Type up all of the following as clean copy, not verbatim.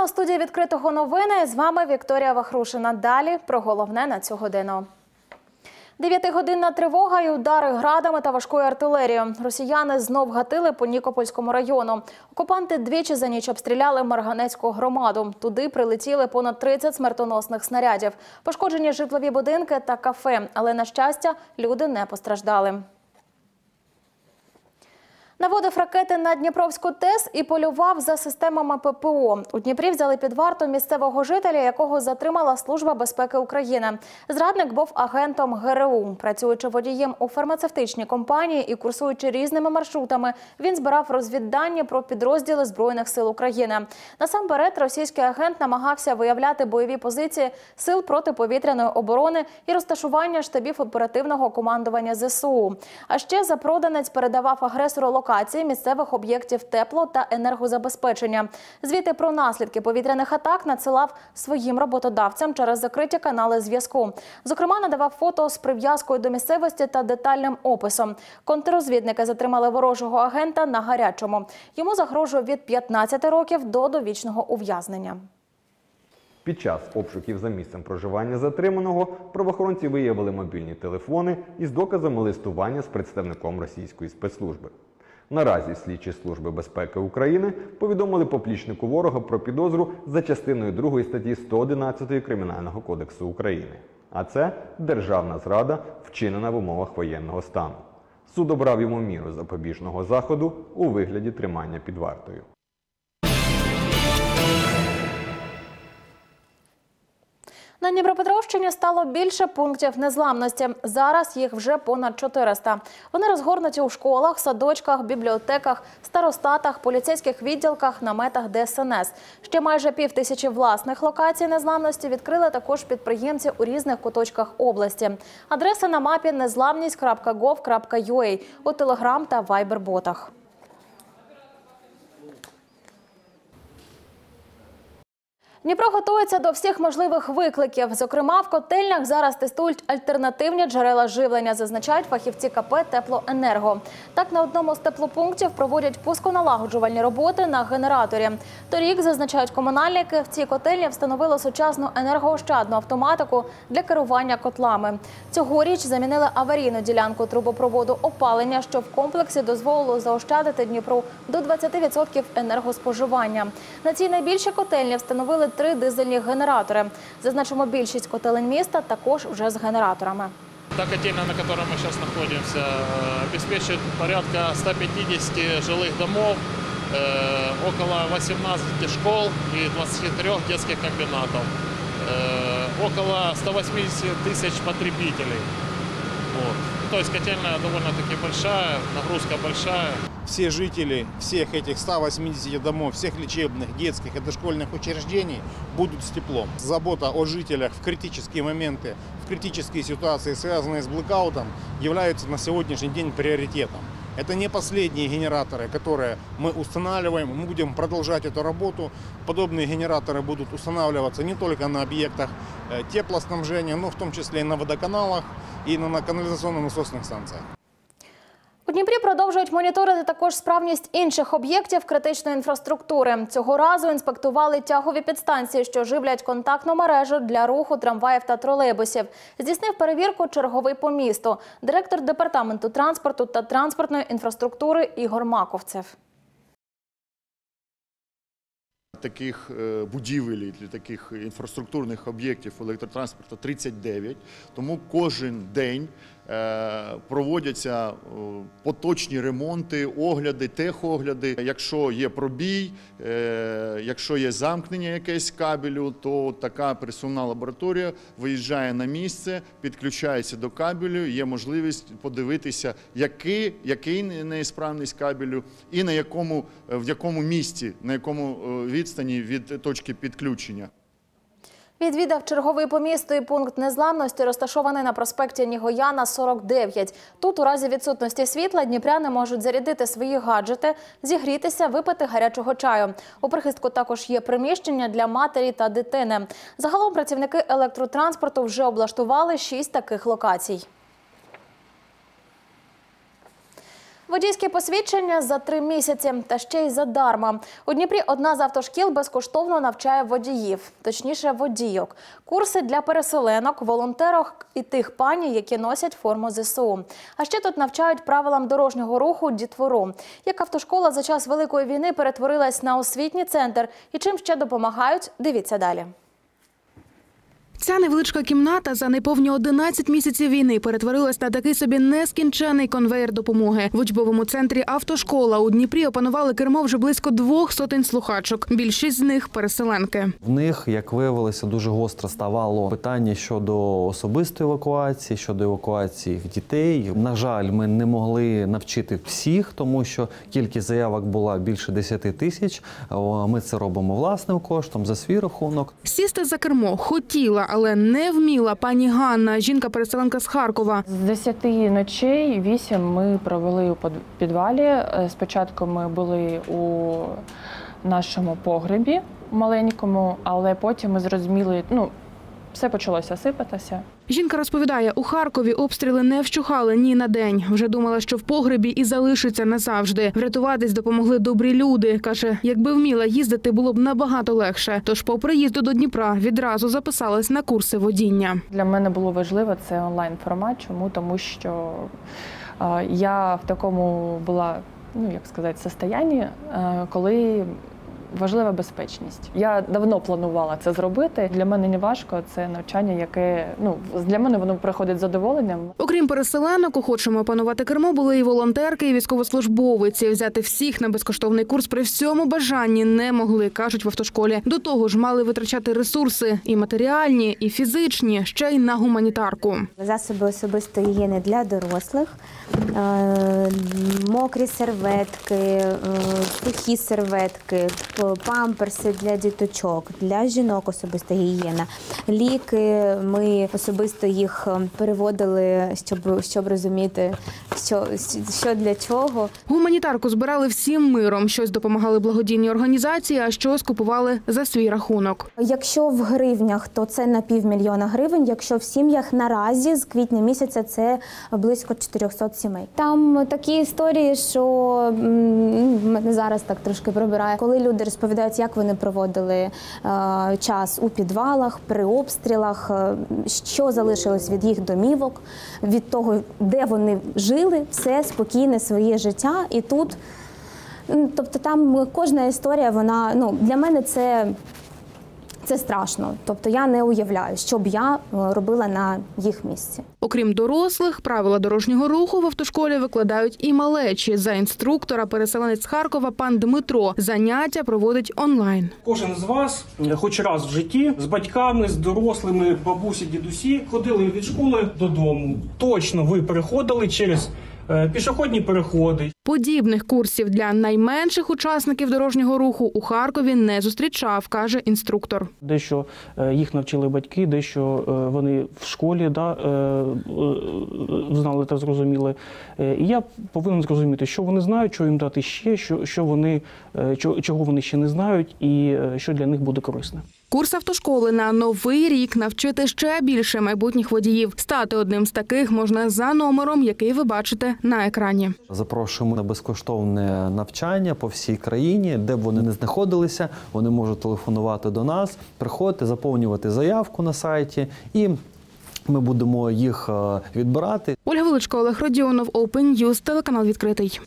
У студії «Відкритого новини» з вами Вікторія Вахрушина. Далі про головне на цю годину. 9-годинна тривога і удари градами та важкою артилерією. Росіяни знов гатили по Нікопольському району. Окупанти двічі за ніч обстріляли Марганецьку громаду. Туди прилетіли понад 30 смертоносних снарядів. Пошкоджені житлові будинки та кафе. Але, на щастя, люди не постраждали. Наводив ракети на Дніпровську ТЕС і полював за системами ППО. У Дніпрі взяли під варту місцевого жителя, якого затримала Служба безпеки України. Зрадник був агентом ГРУ. Працюючи водієм у фармацевтичній компанії і курсуючи різними маршрутами, він збирав розвіддані про підрозділи Збройних сил України. Насамперед, російський агент намагався виявляти бойові позиції сил протиповітряної оборони і розташування штабів оперативного командування ЗСУ. А ще запроданець передавав агресору локації місцевих об'єктів тепло- та енергозабезпечення. Звіти про наслідки повітряних атак надсилав своїм роботодавцям через закриті канали зв'язку. Зокрема, надавав фото з прив'язкою до місцевості та детальним описом. Контррозвідники затримали ворожого агента на гарячому. Йому загрожує від 15 років до довічного ув'язнення. Під час обшуків за місцем проживання затриманого правоохоронці виявили мобільні телефони із доказами листування з представником російської спецслужби. Наразі слідчі Служби безпеки України повідомили поплічнику ворога про підозру за частиною 2 статті 111 Кримінального кодексу України. А це державна зрада, вчинена в умовах воєнного стану. Суд обрав йому міру запобіжного заходу у вигляді тримання під вартою. На Дніпропетровщині стало більше пунктів незламності. Зараз їх вже понад 400. Вони розгорнуті у школах, садочках, бібліотеках, старостатах, поліцейських відділках, наметах ДСНС. Ще майже 5000 власних локацій незламності відкрили також підприємці у різних куточках області. Адреси на мапі nezlamність.gov.ua у Телеграм та Вайбер-ботах. Дніпро готується до всіх можливих викликів. Зокрема, в котельнях зараз тестують альтернативні джерела живлення, зазначають фахівці КП «Теплоенерго». Так, на одному з теплопунктів проводять пусконалагоджувальні роботи на генераторі. Торік, зазначають комунальники, в цій котельні встановили сучасну енергоощадну автоматику для керування котлами. Цьогоріч замінили аварійну ділянку трубопроводу опалення, що в комплексі дозволило заощадити Дніпру до 20% енергоспоживання. На цій найбільшій котельні встановили 3 дизельні генератори. Зазначимо, більшість котелень міста також вже з генераторами. Та котельня, на которой мы сейчас находимся, обеспечит порядка 150 жилых домов, около 18 школ и 23 детских комбинатов, около 180 тысяч потребителей. Вот. То есть котельная довольно-таки большая, нагрузка большая. Все жители всех этих 180 домов, всех лечебных, детских и дошкольных учреждений будут с теплом. Забота о жителях в критические моменты, в критические ситуации, связанные с блэкаутом, являются на сегодняшний день приоритетом. Это не последние генераторы, которые мы устанавливаем. Мы будем продолжать эту работу. Подобные генераторы будут устанавливаться не только на объектах теплоснабжения, но в том числе и на водоканалах и на канализационно-насосных станциях. У Дніпрі продовжують моніторити також справність інших об'єктів критичної інфраструктури. Цього разу інспектували тягові підстанції, що живлять контактну мережу для руху трамваїв та тролейбусів. Здійснив перевірку черговий по місту директор департаменту транспорту та транспортної інфраструктури Ігор Маковцев. Таких будівель, таких інфраструктурних об'єктів електротранспорту 39, тому кожен день проводяться поточні ремонти, огляди, техогляди. Якщо є пробій, якщо є замкнення якесь кабелю, то така пересувна лабораторія виїжджає на місце, підключається до кабелю, є можливість подивитися, який неісправність кабелю і в якому місці, на якому відстані від точки підключення. Відвідав черговий по місту і пункт незламності, розташований на проспекті Нігояна, 49. Тут у разі відсутності світла дніпряни можуть зарядити свої гаджети, зігрітися, випити гарячого чаю. У прихистку також є приміщення для матері та дитини. Загалом працівники електротранспорту вже облаштували 6 таких локацій. Водійське посвідчення за 3 місяці, та ще й задарма. У Дніпрі одна з автошкіл безкоштовно навчає водіїв, точніше водійок. Курси для переселенок, волонтерок і тих пані, які носять форму ЗСУ. А ще тут навчають правилам дорожнього руху дітвору. Як автошкола за час Великої війни перетворилась на освітній центр і чим ще допомагають, дивіться далі. Ця невеличка кімната за неповні 11 місяців війни перетворилась на такий собі нескінчений конвеєр допомоги. В учбовому центрі «Автошкола» у Дніпрі опанували кермо вже близько 200 слухачок. Більшість з них – переселенки. В них, як виявилося, дуже гостро ставало питання щодо особистої евакуації, щодо евакуації дітей. На жаль, ми не могли навчити всіх, тому що кількість заявок була більше 10 тисяч. Ми це робимо власним коштом, за свій рахунок. Сісти за кермо хотіла, але не вміла пані Ганна, жінка-переселенка з Харкова. З 10 ночей 8 ми провели у підвалі. Спочатку ми були у нашому погребі маленькому, але потім ми зрозуміли, все почалося сипатися. Жінка розповідає, у Харкові обстріли не вщухали ні на день. Вже думала, що в погребі і залишиться назавжди. Врятуватись допомогли добрі люди. Каже, якби вміла їздити, було б набагато легше. Тож по приїзду до Дніпра відразу записалась на курси водіння. Для мене було важливо це онлайн-формат. Чому? Тому що я в такому була, состоянні, коли важлива безпечність. Я давно планувала це зробити. Для мене не важко, це навчання, яке, для мене воно приходить з задоволенням. Окрім переселенок, охочими опанувати кермо були і волонтерки, і військовослужбовиці. Взяти всіх на безкоштовний курс при всьому бажанні не могли, кажуть в автошколі. До того ж, мали витрачати ресурси і матеріальні, і фізичні, ще й на гуманітарку. Засоби особистої гігієни для дорослих, мокрі серветки, сухі серветки, памперси для діточок, для жінок особиста гігієна. Ліки, ми особисто їх переводили, щоб розуміти, що для чого. Гуманітарку збирали всім миром. Щось допомагали благодійні організації, а щось купували за свій рахунок. Якщо в гривнях, то це на 500 000 гривень. Якщо в сім'ях наразі з квітня місяця це близько 400 сімей. Там такі історії, що мене зараз так трошки пробирає. Коли люди розповідають, як вони проводили час у підвалах, при обстрілах, що залишилось від їх домівок, від того, де вони жили, все спокійне своє життя. І тут, тобто там кожна історія, вона, для мене це страшно. Тобто я не уявляю, що б я робила на їх місці. Окрім дорослих, правила дорожнього руху в автошколі викладають і малечі. За інструктора переселенець з Харкова пан Дмитро заняття проводить онлайн. Кожен з вас хоч раз в житті з батьками, з дорослими, бабусі, дідусі ходили від школи додому. Точно ви переходили через пішохідні переходи. Подібних курсів для найменших учасників дорожнього руху у Харкові не зустрічав, каже інструктор. Дещо їх навчили батьки, дещо вони в школі знали та зрозуміли. І я повинен зрозуміти, що вони знають, що їм дати ще, чого вони ще не знають і що для них буде корисне. Курс автошколи на новий рік навчити ще більше майбутніх водіїв. Стати одним з таких можна за номером, який ви бачите на екрані. Запрошуємо на безкоштовне навчання по всій країні, де б вони не знаходилися, вони можуть телефонувати до нас, приходити, заповнювати заявку на сайті і ми будемо їх відбирати. Ольга Величко, Олег Родіонов, Open News, телеканал «Відкритий».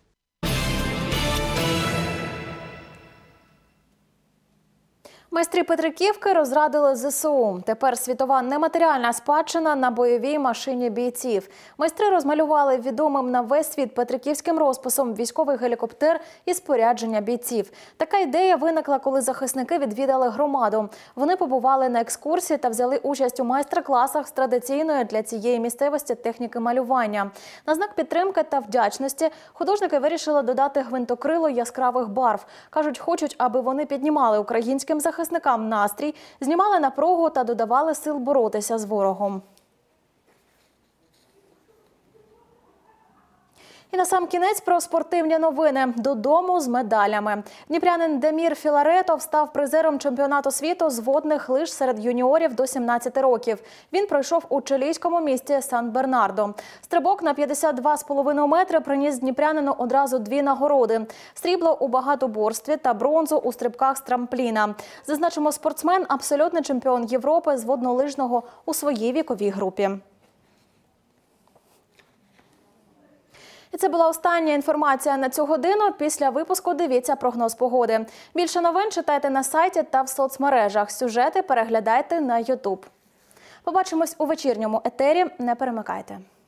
Майстри Петриківки розрадили ЗСУ. Тепер світова нематеріальна спадщина на бойовій машині бійців. Майстри розмалювали відомим на весь світ петриківським розписом військовий гелікоптер і спорядження бійців. Така ідея виникла, коли захисники відвідали громаду. Вони побували на екскурсії та взяли участь у майстер-класах з традиційної для цієї місцевості техніки малювання. На знак підтримки та вдячності художники вирішили додати гвинтокрило яскравих барв. Кажуть, хочуть, аби вони піднімали українським захисникам настрій, знімали напругу та додавали сил боротися з ворогом. І на сам кінець про спортивні новини. Додому з медалями. Дніпрянин Демір Філаретов став призером чемпіонату світу з водних лиж серед юніорів до 17 років. Він пройшов у чилійському місті Сан-Бернардо. Стрибок на 52,5 метри приніс дніпрянину одразу 2 нагороди. Срібло у багатоборстві та бронзу у стрибках з трампліна. Зазначимо, спортсмен – абсолютний чемпіон Європи з воднолижного у своїй віковій групі. І це була остання інформація на цю годину. Після випуску дивіться прогноз погоди. Більше новин читайте на сайті та в соцмережах. Сюжети переглядайте на YouTube. Побачимось у вечірньому етері. Не перемикайте.